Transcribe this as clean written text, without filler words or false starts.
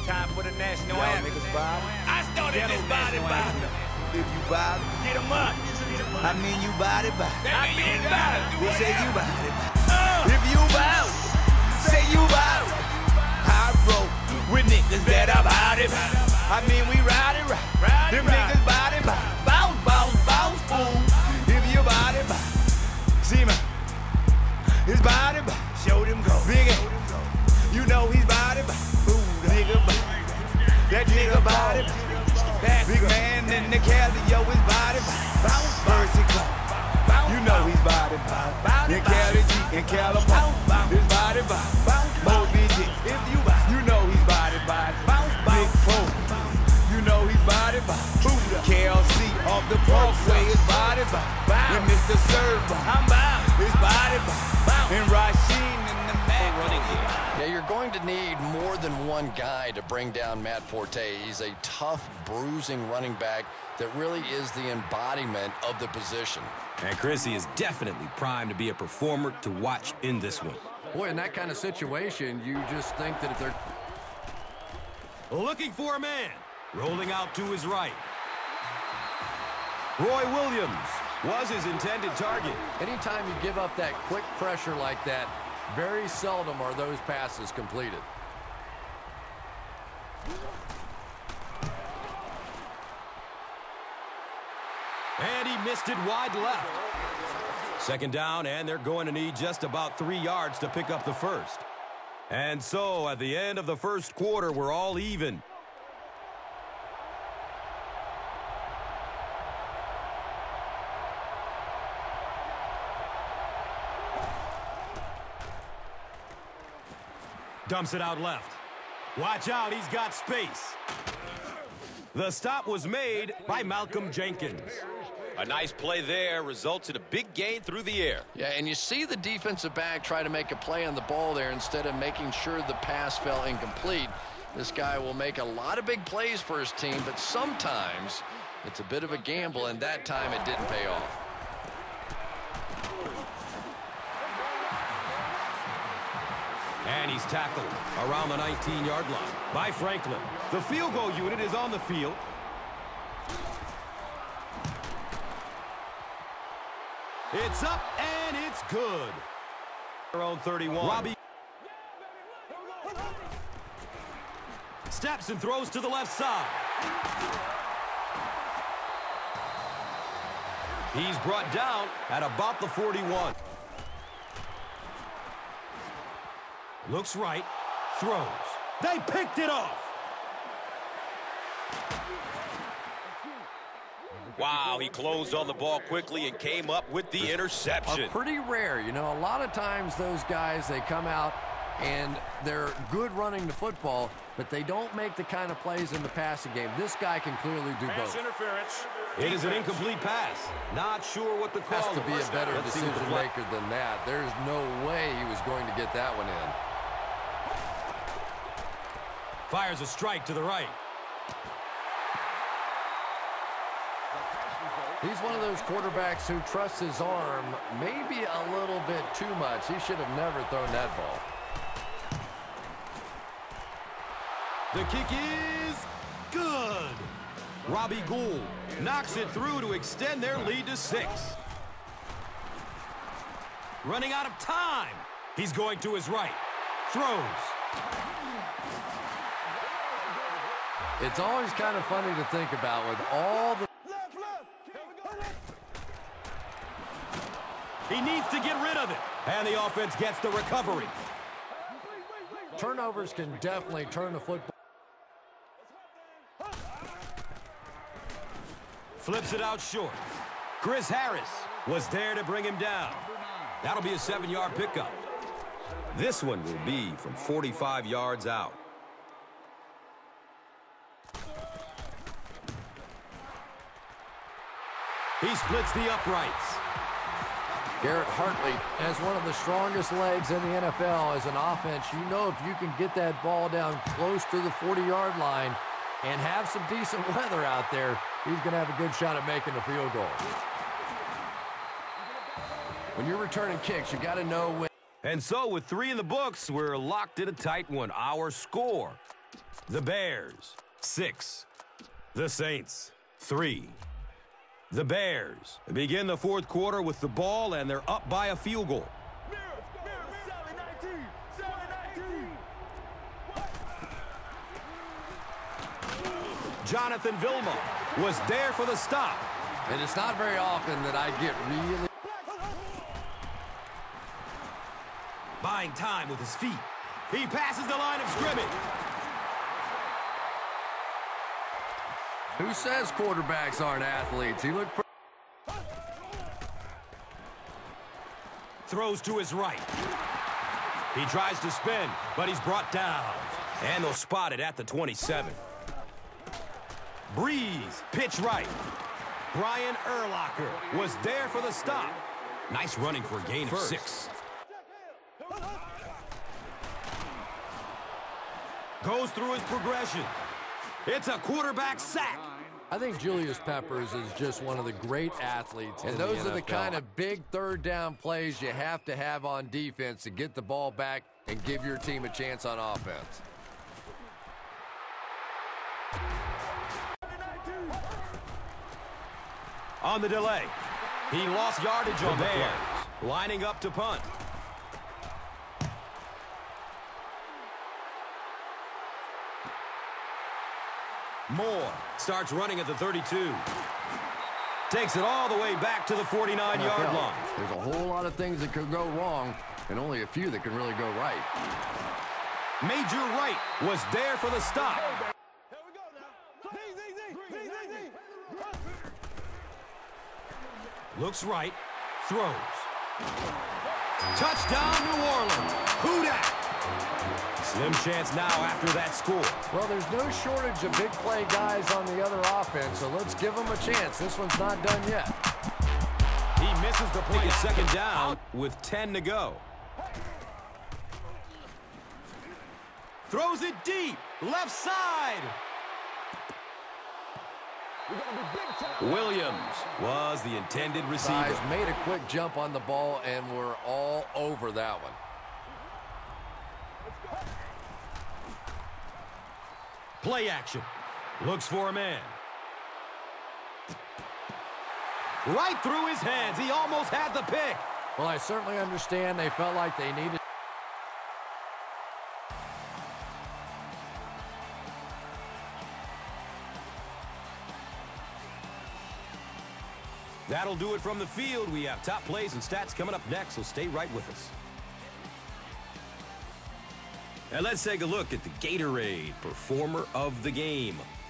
Time for the national Y'all anthem. niggas vibe? I started this body body. If you vibe, Get 'em up. I mean you body vibe. I mean body. We say you body vibe. If you vibe, say you vibe. I roll with niggas that are body vibe. I mean we ride it right. Them niggas body vibe. Bounce, bounce, bounce, fool. If you body vibe. See me, his body vibe. Show them go. Big A, you know he's body vibe. Ooh, nigga vibe. That nigga body vibe. Big man in the Cali, yo, his body bounce, Mercy Club. You know he's body bounce. In Cali G, in California, his body bounce. Moby G, if you know he's body bounce. Big Four, you know he's body bounce. KLC off the Parkway, his body bounce. And Mr. Server, I'm bound, his body bounce. And Rasheen in the Madden running here. Yeah, you're going to need more than one guy to bring down Matt Forte. He's a tough, bruising running back that really is the embodiment of the position. And Chrissy is definitely primed to be a performer to watch in this one. Boy, in that kind of situation, you just think that if they're Looking for a man. Rolling out to his right. Roy Williams was his intended target. anytime you give up that quick pressure like that, very seldom are those passes completed. And he missed it wide left. Second down, and they're going to need just about 3 yards to pick up the first. And so, at the end of the first quarter, we're all even. Dumps it out left. Watch out, he's got space. The stop was made by Malcolm Jenkins. A nice play there results in a big gain through the air. Yeah, and you see the defensive back try to make a play on the ball there instead of making sure the pass fell incomplete. This guy will make a lot of big plays for his team, but sometimes it's a bit of a gamble, and that time it didn't pay off. And he's tackled around the 19-yard line by Franklin. The field goal unit is on the field. It's up, and it's good. Their own 31. Robbie steps and throws to the left side. He's brought down at about the 41. Looks right, throws. They picked it off. Wow, he closed on the ball quickly and came up with the interception. Pretty rare, you know. A lot of times those guys, they come out and they're good running the football, but they don't make the kind of plays in the passing game. This guy can clearly do both. Interference. It is an incomplete pass. Not sure what the call Has to be a better Let's see what the decision flag- maker than that. There's no way he was going to get that one in. Fires a strike to the right. He's one of those quarterbacks who trusts his arm maybe a little bit too much. He should have never thrown that ball. The kick is good. Robbie Gould knocks it through to extend their lead to 6. Running out of time. He's going to his right. Throws. It's always kind of funny to think about with all the... He needs to get rid of it. And the offense gets the recovery. Turnovers can definitely turn the football. Flips it out short. Chris Harris was there to bring him down. That'll be a 7-yard pickup. This one will be from 45 yards out. He splits the uprights. Garrett Hartley has one of the strongest legs in the NFL as an offense. You know, if you can get that ball down close to the 40-yard line and have some decent weather out there, he's going to have a good shot at making the field goal. When you're returning kicks, you got to know when. And so with 3 in the books, we're locked in a tight one. Our score, The Bears, 6. The Saints, 3. The Bears begin the fourth quarter with the ball, and they're up by a field goal. Jonathan Vilma was there for the stop. And it's not very often that I get really... Buying time with his feet. He passes the line of scrimmage. Who says quarterbacks aren't athletes? He looked... Throws to his right. He tries to spin, but he's brought down. And they'll spot it at the 27. Breeze, pitch right. Brian Urlacher was there for the stop. Nice running for a gain of 6. Goes through his progression. It's a quarterback sack. I think Julius Peppers is just one of the great athletes. And those are the kind of big third down plays you have to have on defense to get the ball back and give your team a chance on offense. On the delay, he lost yardage on the play. Lining up to punt. Moore starts running at the 32. Takes it all the way back to the 49-yard line. There's a whole lot of things that could go wrong and only a few that can really go right. Major Wright was there for the stop. Looks right, throws. Touchdown, New Orleans. Who dat? Slim chance now after that score. Well, there's no shortage of big play guys on the other offense, so let's give them a chance. This one's not done yet. He misses the play at second down with 10 to go. Throws it deep, left side. Williams was the intended receiver. Guys made a quick jump on the ball, and we're all over that one. Play action. Looks for a man. Right through his hands. He almost had the pick. Well, I certainly understand they felt like they needed. That'll do it from the field. We have top plays and stats coming up next, so stay right with us. And let's take a look at the Gatorade Performer of the Game.